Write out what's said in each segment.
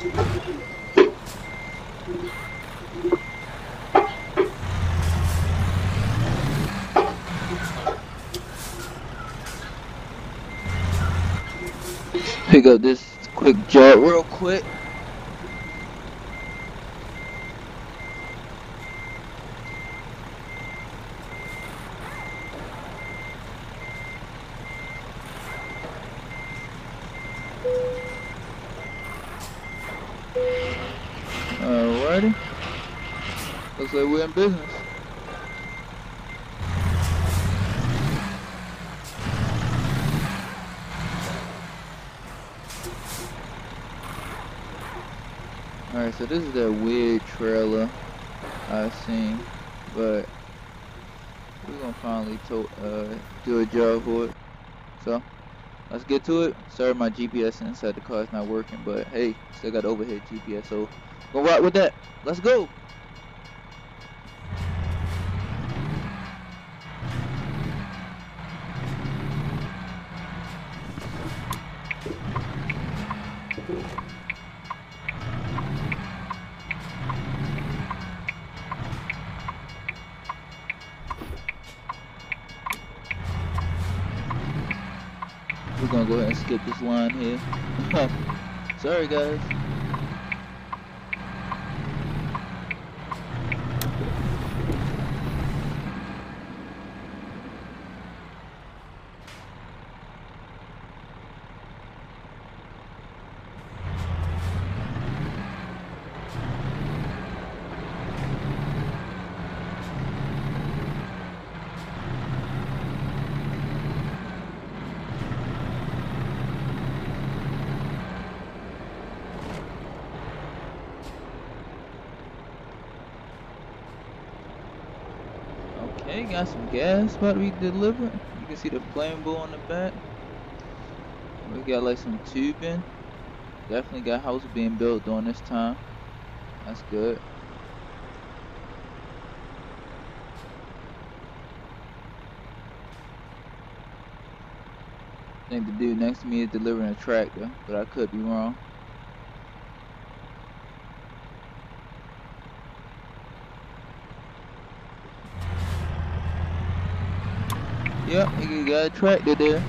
Pick up this quick job real quick. Alrighty. Looks like we're in business. Alright, so this is that weird trailer I've seen, but we're gonna finally do a job for it. So let's get to it. Sorry, my GPS inside the car is not working, but hey, still got overhead GPS, so go rock with that. Let's go. We're gonna go ahead and skip this line here. Sorry, guys. Okay, got some gas about to be delivered. You can see the flame bowl on the back. We got like some tubing. Definitely got house being built during this time. That's good. I think the dude next to me is delivering a tractor, but I could be wrong. Yep, he got a tractor there.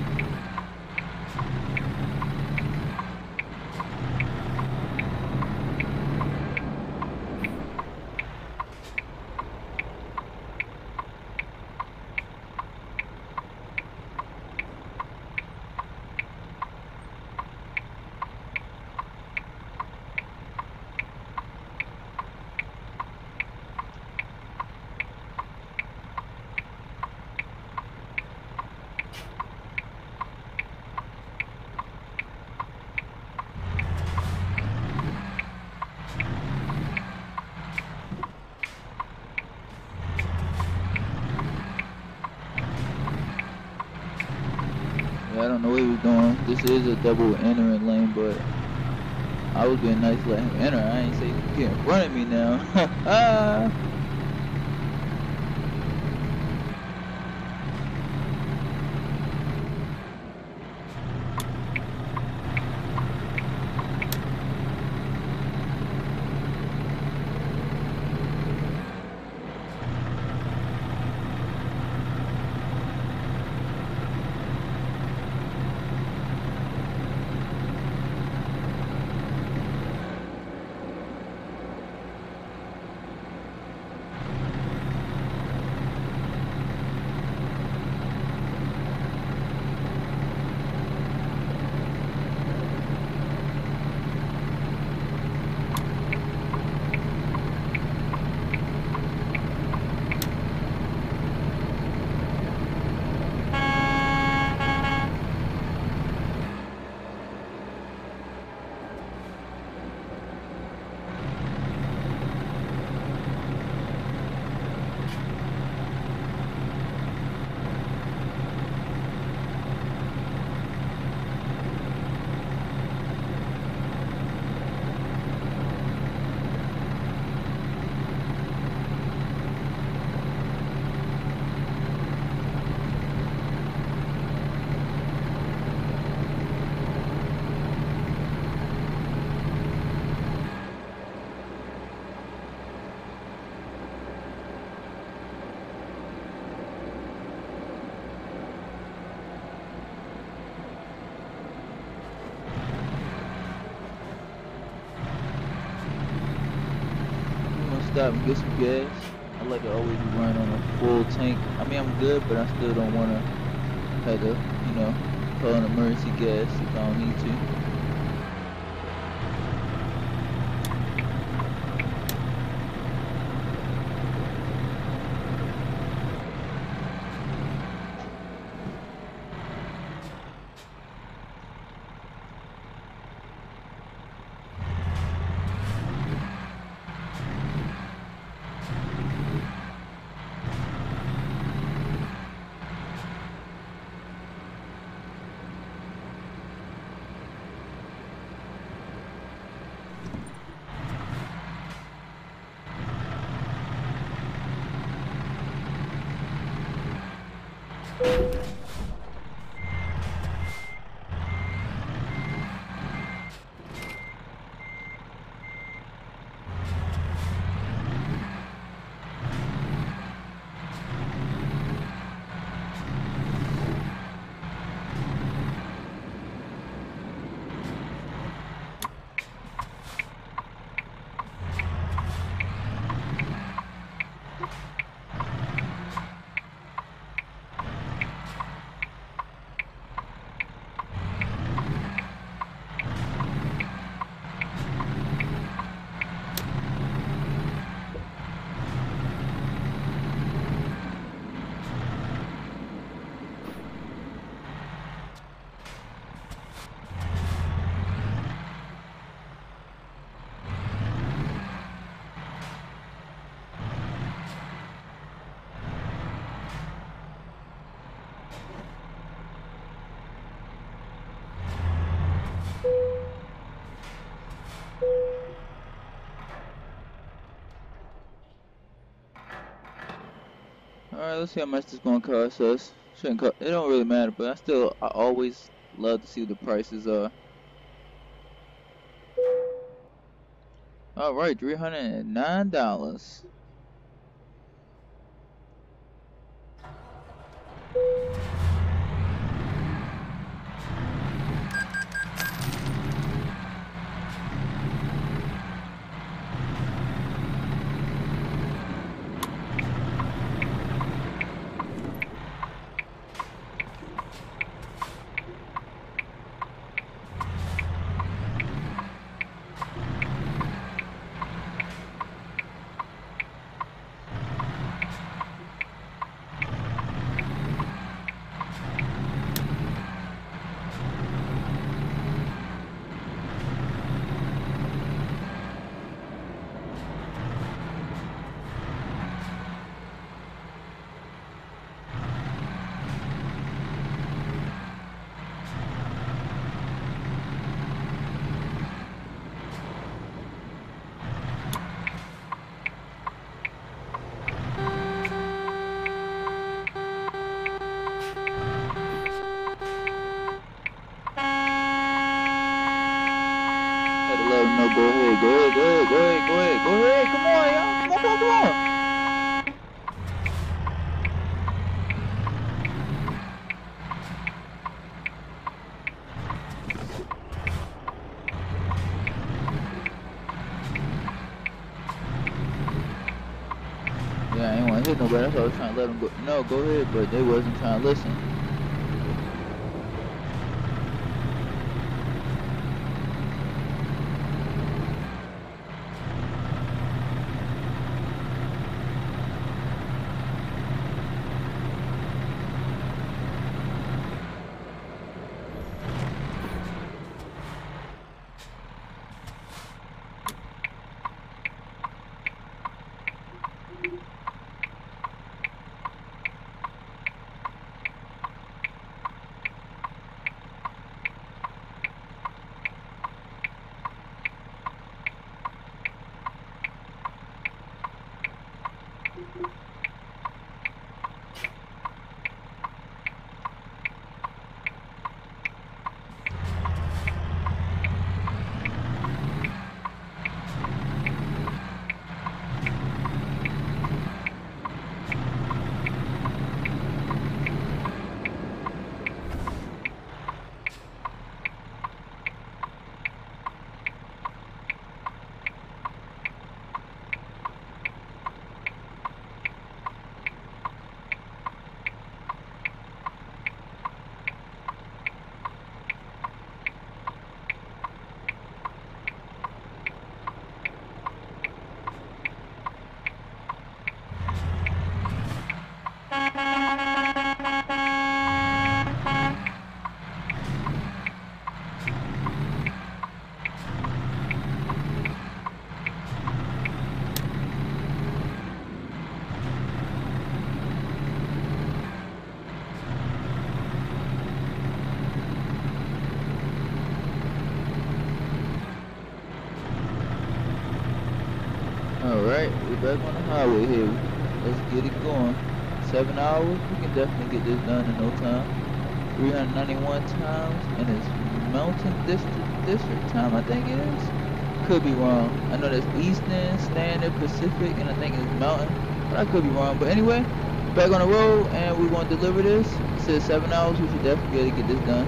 I don't know what he was doing. This is a double entering lane, but I was being nice to let him enter. I ain't say he get in front of me now. stop and get some gas. I like to always be running on a full tank. I mean, I'm good, but I still don't want to have to, call an emergency gas if I don't need to. Alright, let's see how much this gonna cost us. Shouldn't cost, it don't really matter, but I always love to see what the prices are. Alright, $309. No, go ahead, come on, y'all, come on. Yeah, I ain't want to hit nobody, that's why I was trying to let them go. No, go ahead, but they wasn't trying to listen. Alright, we're back on the highway here. Let's get it going. 7 hours, we can definitely get this done in no time. 391 times, and it's Mountain District time, I think it is. Could be wrong. I know that's Eastern, Standard, Pacific, and I think it's Mountain, but I could be wrong. But anyway, back on the road, and we're going to deliver this. It says 7 hours, we should definitely be able to get this done.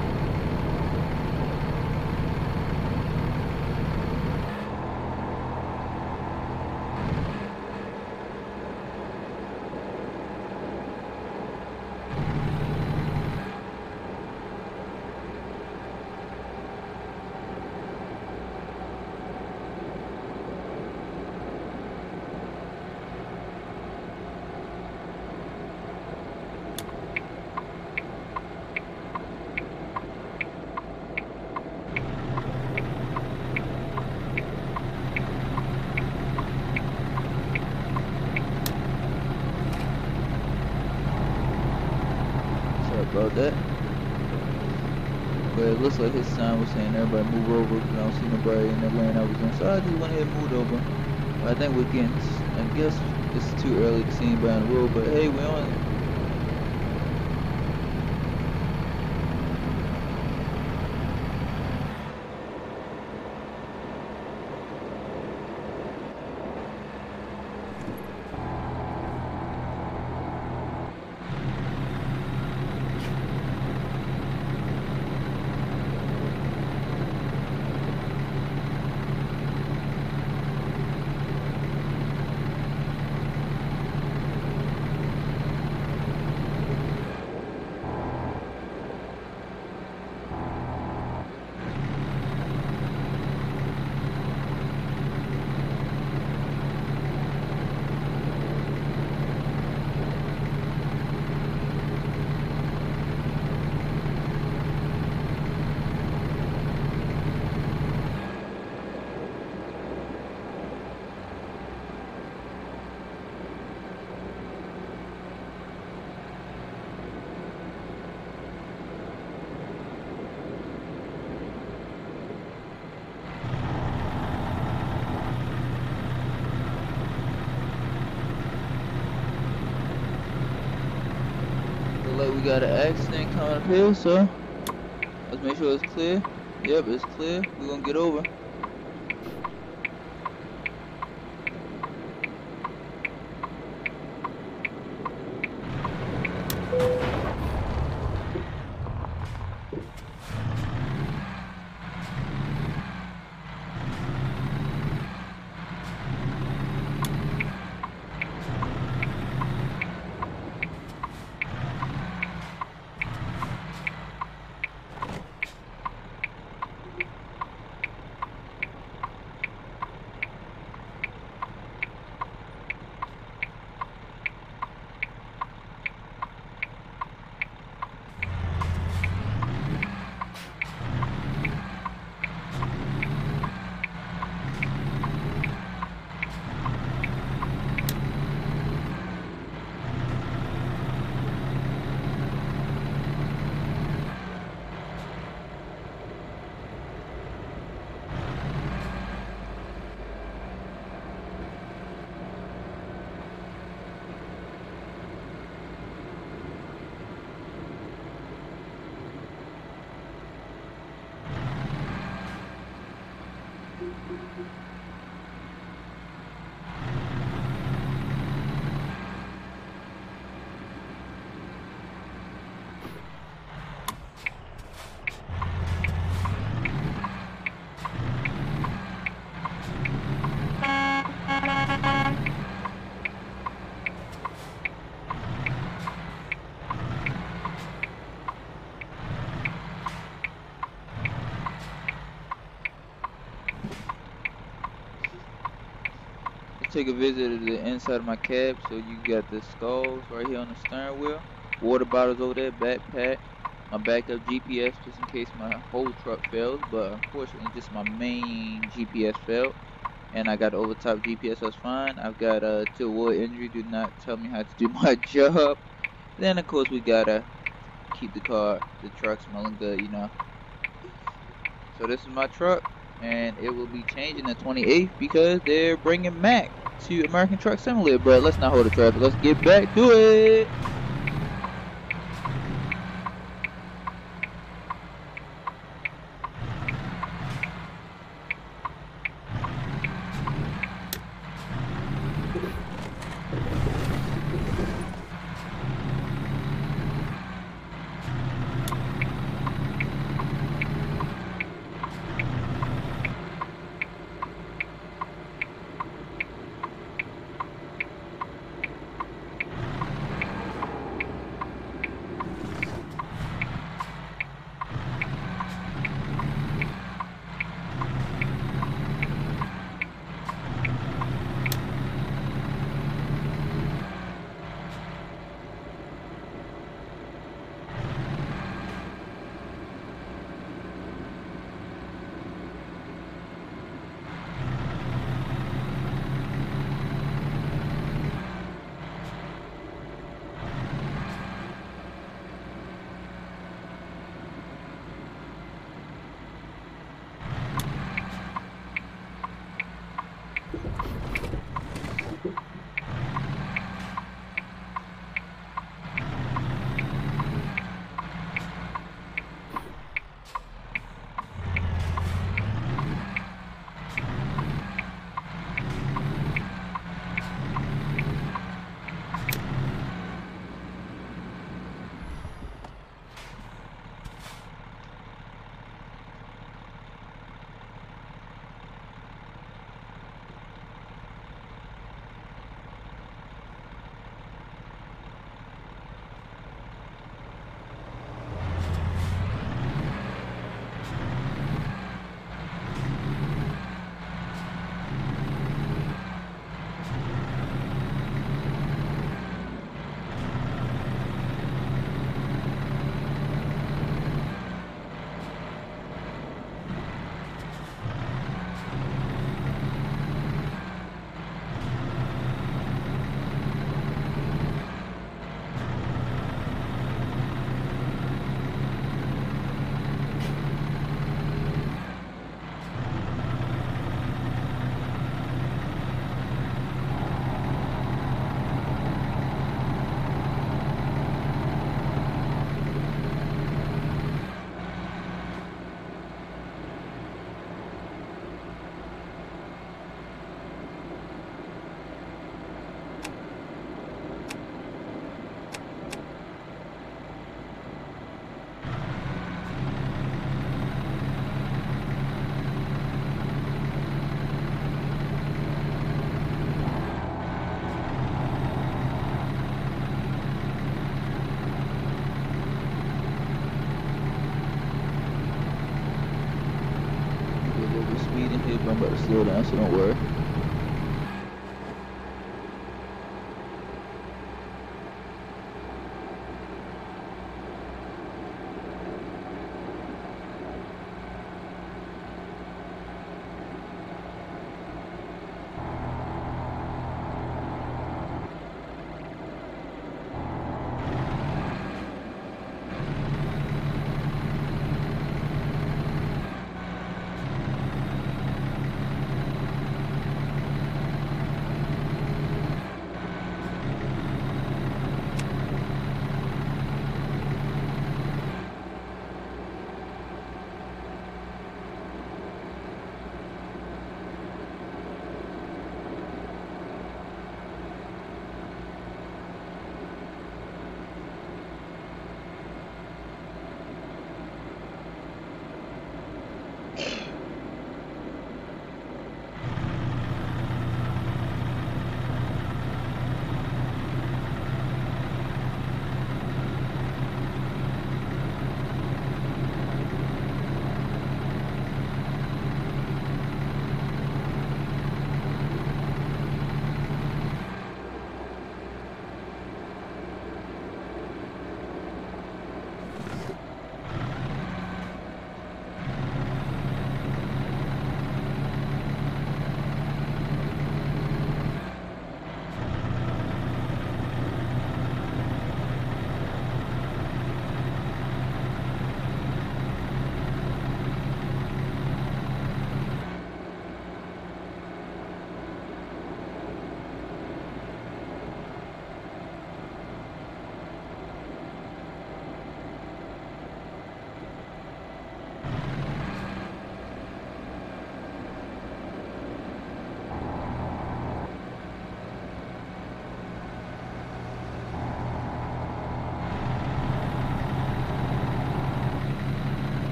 About that, but it looks like his sign was saying everybody move over because I don't see nobody in the lane I was in, so I just went ahead and moved over. But I think we're getting, I guess it's too early to see anybody on the road, but hey, we're on it. Like we got an accident coming up here, so let's make sure it's clear. Yep, it's clear. We're gonna get over. Take a visit of the inside of my cab. So you got the skulls right here on the steering wheel, water bottles over there, backpack, my backup GPS just in case my whole truck fails, but unfortunately just my main GPS failed, and I got the overtop GPS. That's fine. I've got to avoid injury, do not tell me how to do my job. Then of course we gotta keep the truck smelling good, you know. So this is my truck, and it will be changing the 28th because they're bringing Mac. to American Truck Simulator, but let's not hold the traffic. Let's get back to it. I'm about to slow down, so don't worry.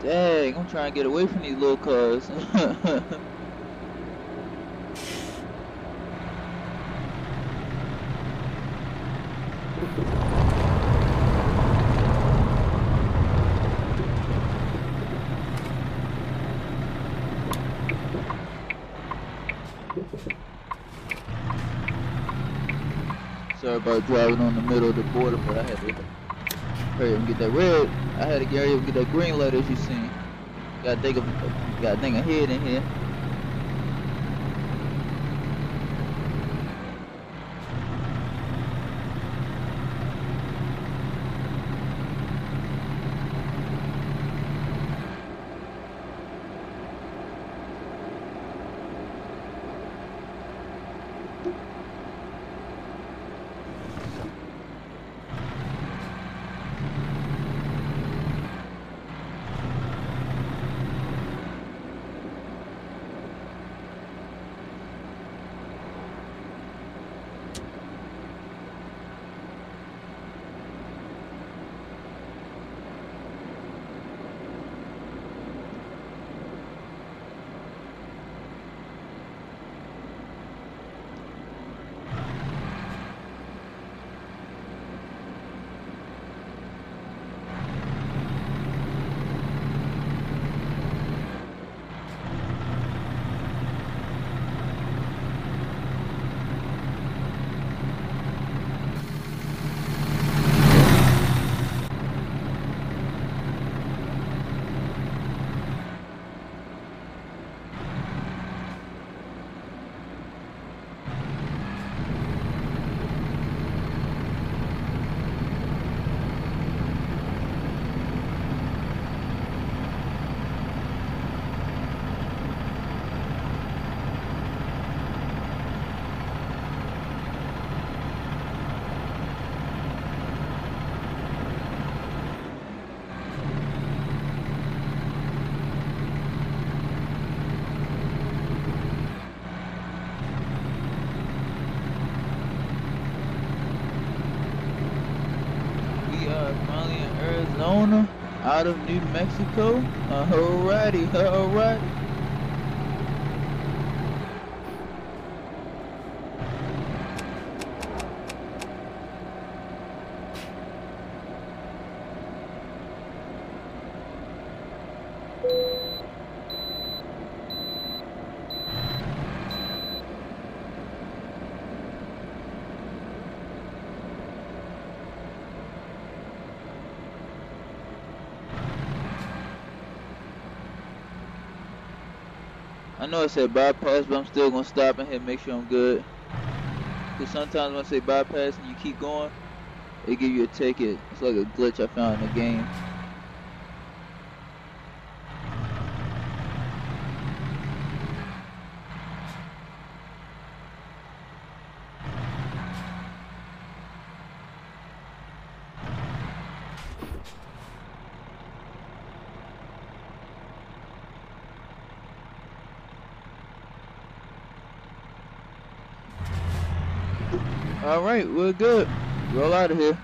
Dang, I'm trying to get away from these little cars. Sorry about driving on the middle of the border, but I had to hurry up and get that red. I had to hurry up and get that green light as you seen. Gotta think ahead in here. Finally in Arizona, out of New Mexico. Alrighty, alright. I know I said bypass, but I'm still gonna stop in here and make sure I'm good. Cause sometimes when I say bypass and you keep going, they give you a ticket. It's like a glitch I found in the game. Alright, we're good. Roll out of here.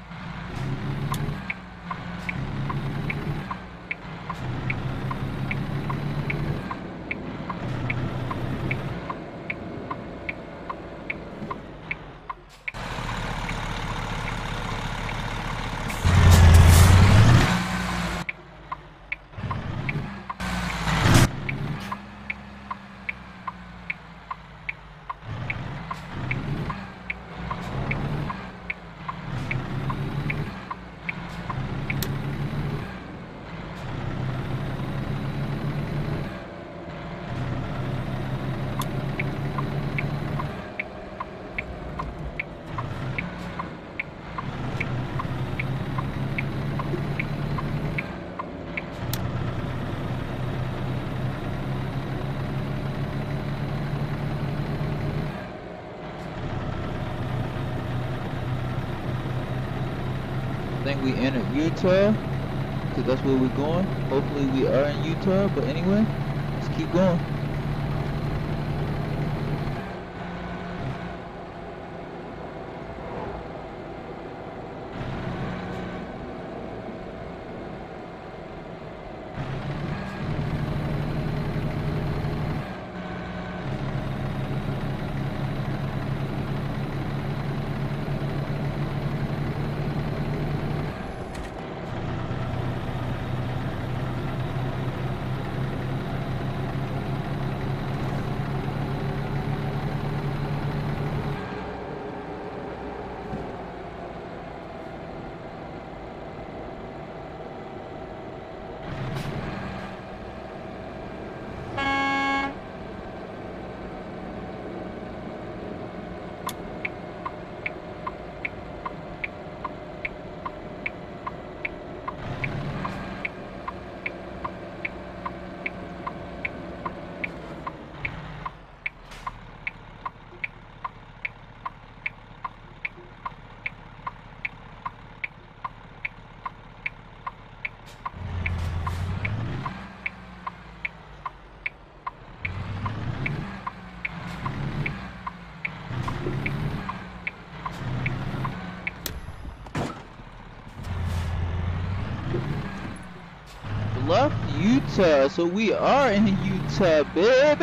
I think we entered Utah, because that's where we're going. Hopefully we are in Utah, but anyway, let's keep going. Bluff, Utah. So we are in Utah, baby.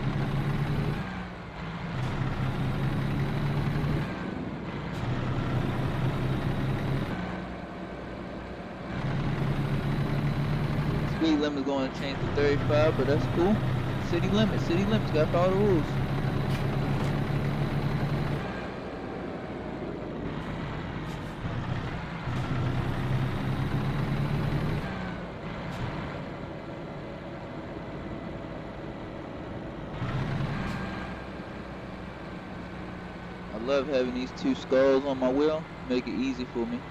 Speed limit is going to change to 35, but that's cool. City limits, gotta follow the rules. I love having these two skulls on my wheel, make it easy for me.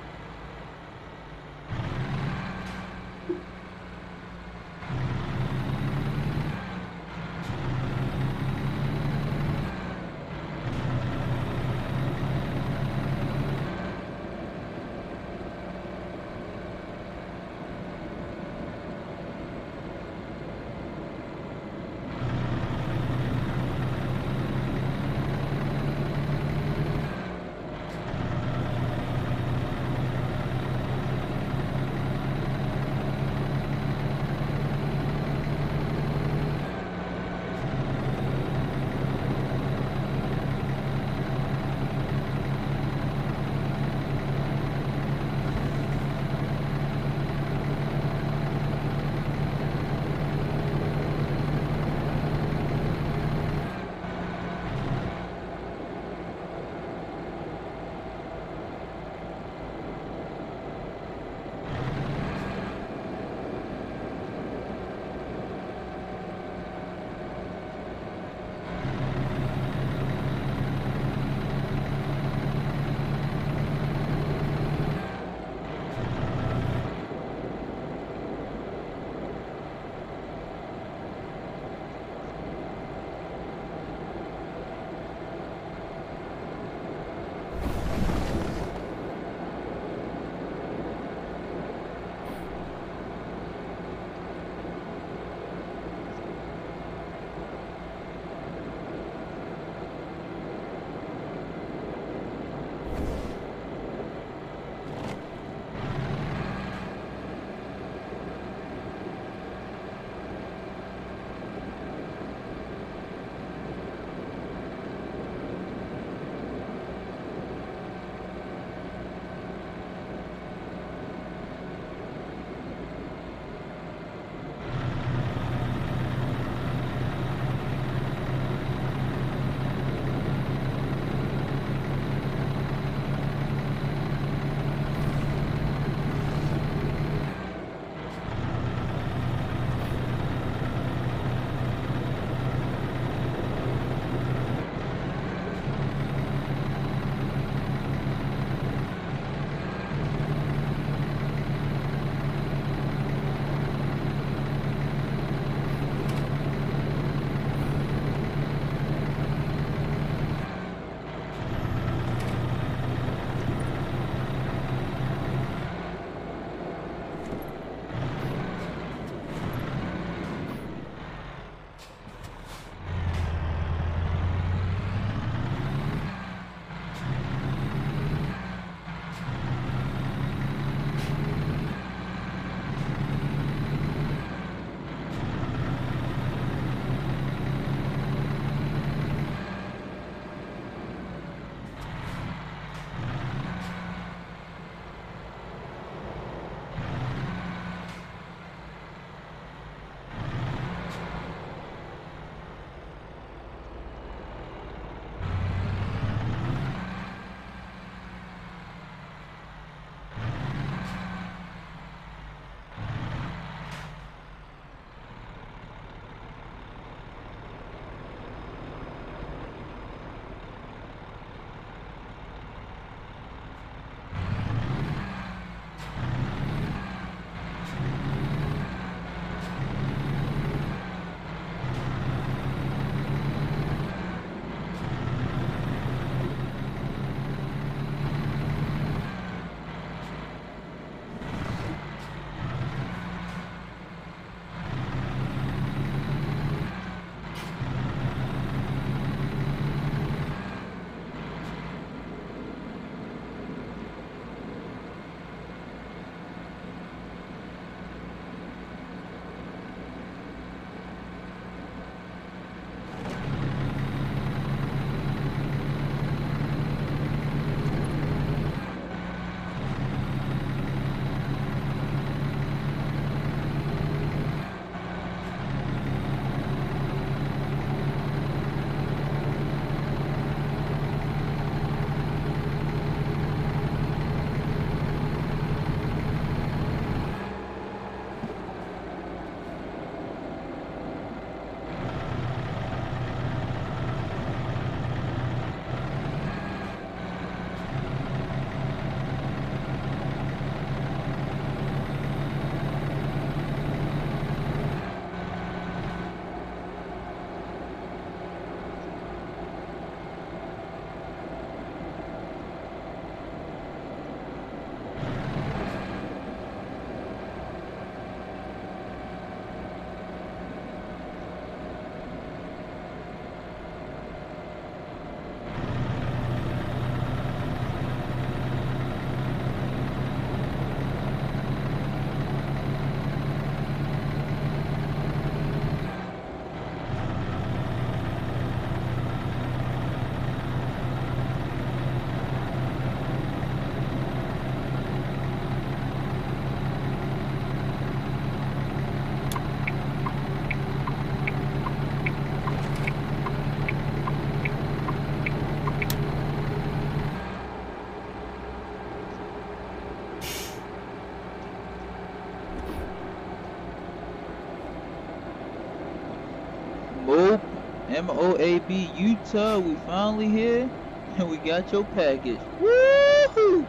Moab, Utah. We finally here, and we got your package. Woohoo!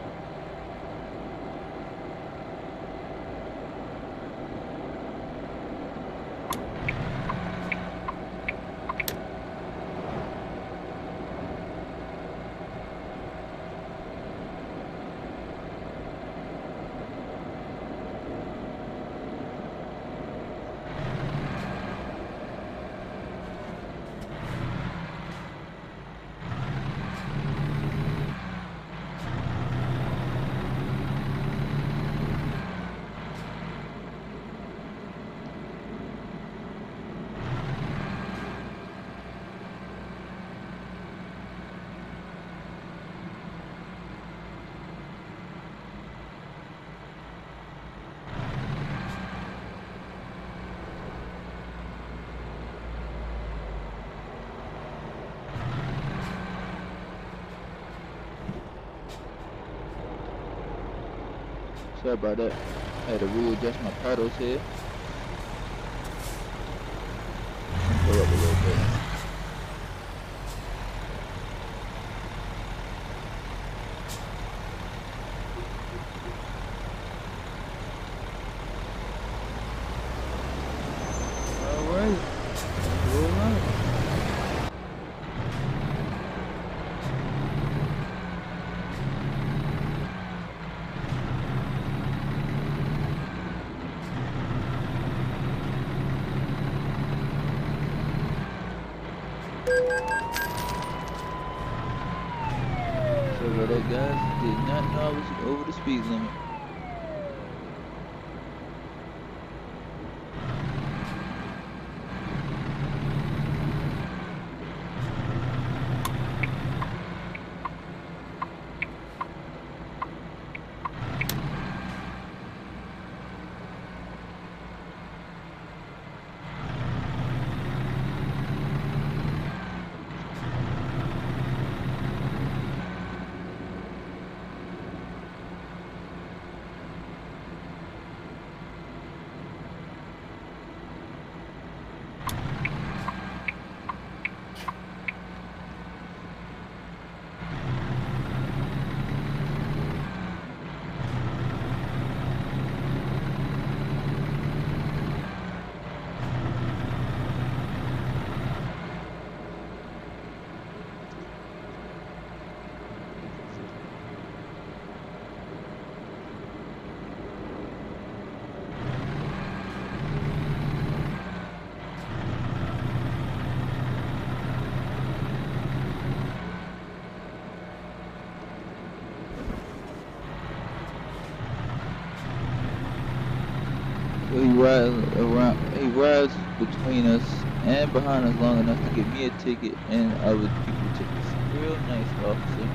Sorry about that. I had to readjust my paddles here. Pull up a little bit. Alright. Roll out. Sorry about that, guys. Did not know I was over the speed limit. He rides between us and behind us long enough to get me a ticket and other people tickets. Real nice officer.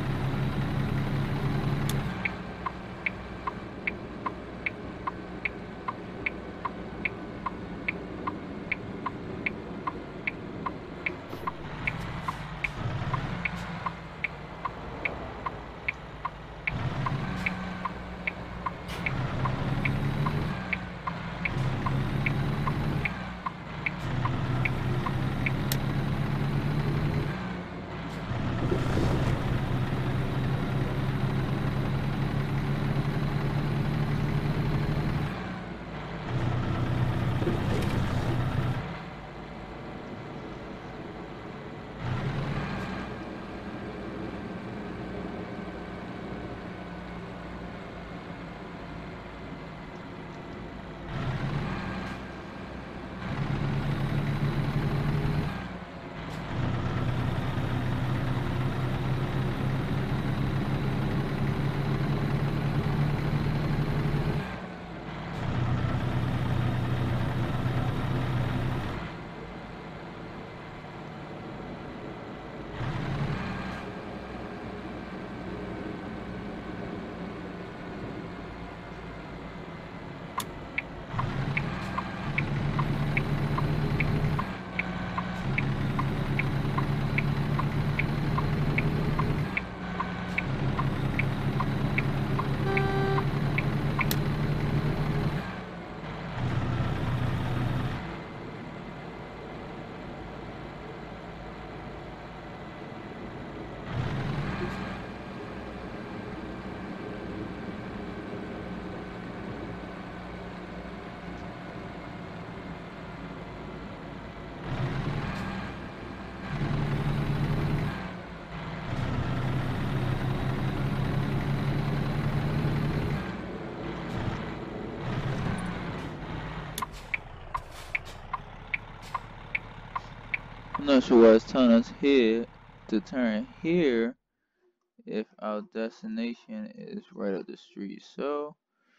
I'm not sure why it's telling us here to turn here if our destination is right up the street. So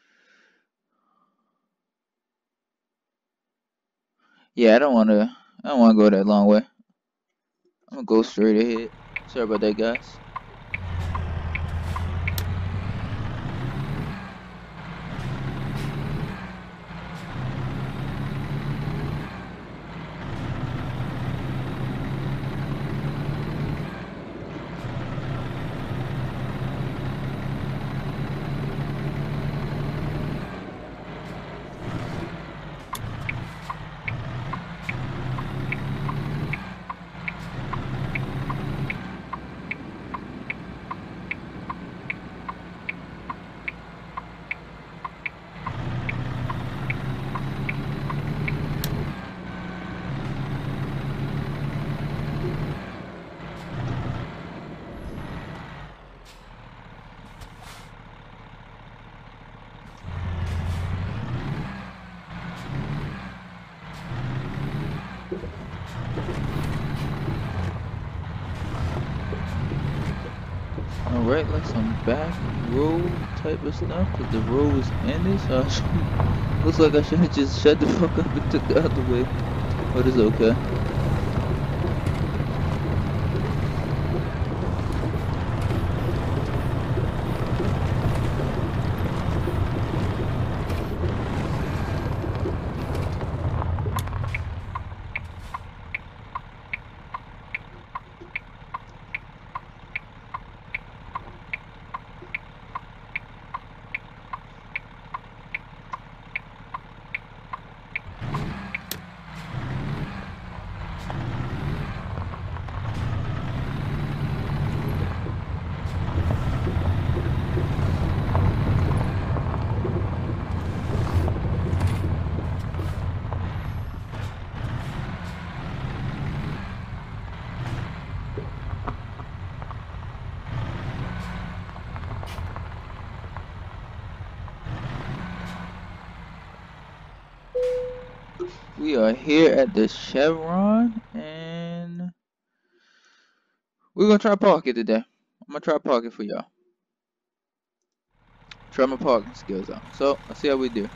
yeah, I don't wanna go that long way. I'm gonna go straight ahead. Sorry about that, guys. Alright, like some back road type of stuff, cause the road was ended, so looks like I should have just shut the fuck up and took the other way, but it's okay. We are here at the Chevron, and we're gonna try park it today. I'm gonna try park it for y'all. Try my parking skills out. So let's see how we do.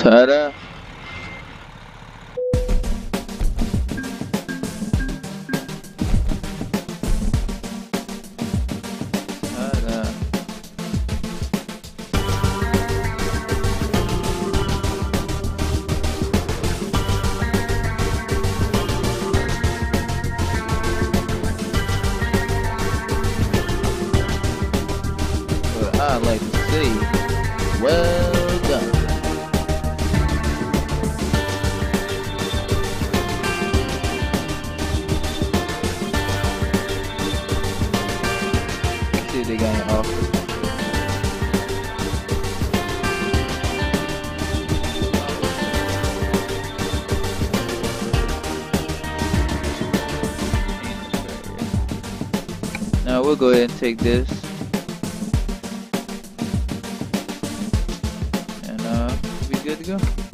Ta-da! Ta-da! But I like to say, well done. See if they got an offer. Now we'll go ahead and take this. And be good to go.